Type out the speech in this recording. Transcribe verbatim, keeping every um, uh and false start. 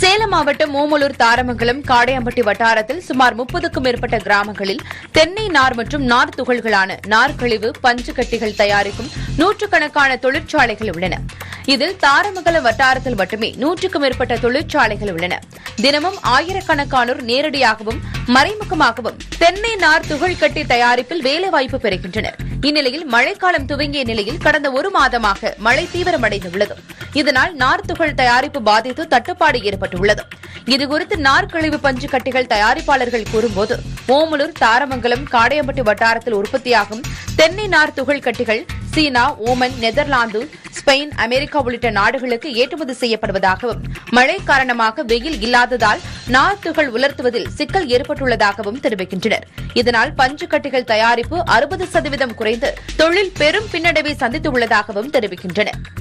சேலம் மாவட்டம் ஓமலூர் தாரமங்கலம் காடையம்பட்டி வட்டாரத்தில் சுமார் முப்பதுக்கும் மேற்பட்ட கிராமங்களில் தென்னை நார் மற்றும் நார் துகள்களான நார்க்கழிவு பஞ்சுக்கட்டிகள் தயாரிக்கும் நூற்றுக்கணக்கான தொழிற்சாலைகள் உள்ளன. இதில் தாரமங்கலம் வட்டாரத்தில் மட்டுமே நூற்றுக்கும் மேற்பட்ட தொழிற்சாலைகள் உள்ளன. தினமும் ஆயிரக்கணக்கானோர் நேரடியாகவும் மறைமுகமாகவும் தென்னை நார் துகள் கட்டி தயாரிப்பில் வேலைவாய்ப்பு பெறுகின்றனர். இந்நிலையில் மழைக்காலம் துவங்கிய நிலையில் கடந்த ஒரு மாதமாக மழை தீவிரமடைந்துள்ளது. இதனால் நார் துகள் தயாரிப்பு பாதித்து தட்டுப்பாடு ஏற்பட்டுள்ளது. இதுகுறித்து நார்க்கழிவு பஞ்சு கட்டிகள் தயாரிப்பாளர்கள் கூறும்போது, ஓமலூர் தாரமங்கலம் காடையம்பட்டி வட்டாரத்தில் உற்பத்தியாகும் தென்னை நார் துகள் கட்டிகள் China, Oman, Netherlands, Spain, America உள்ளிட்ட நாடுகளுக்கு ஏற்றுமதி செய்யப்படுவதாகவும் மழை காரணமாக வெயில் இல்லாததால் நார் துகள் உலர்த்துவதில் சிக்கல் ஏற்பட்டுள்ளதாகவும் தெரிவிக்கின்றனர். இதனால் பஞ்சு கட்டிகள் தயாரிப்பு அறுபது சதவீதம் குறைந்து தொழில் பெரும் பின்னடைவை சந்தித்துள்ளதாகவும் தெரிவிக்கின்றனர்.